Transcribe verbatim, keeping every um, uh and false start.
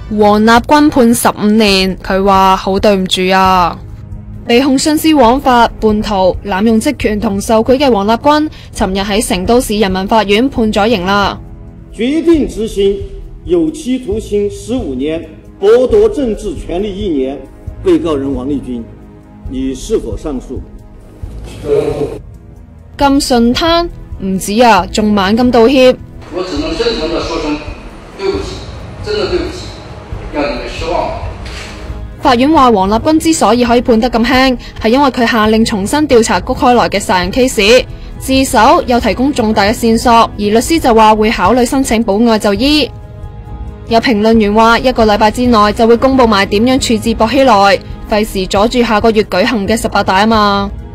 王立軍判十五年，佢話好對唔住啊！被控徇私枉法、叛徒、濫用職權同受賄嘅王立軍，尋日喺成都市人民法院判咗刑啦， 決定執行有期徒刑十五年，剝奪政治權利一年。被告人王立軍，你是否上訴？ 咁順攤唔止啊，仲猛咁道歉。 我只能真誠地說聲對不起，真的對不起，讓你們失望。 法院話王立軍之所以可以判得咁輕，係因為佢下令重新調查谷開來嘅殺人 case， 自首又提供重大嘅線索，而律師就話會考慮申請保外就醫。有評論員話一個禮拜之內就會公布埋點樣處置薄熙來，費事阻住下個月舉行嘅十八大啊嘛。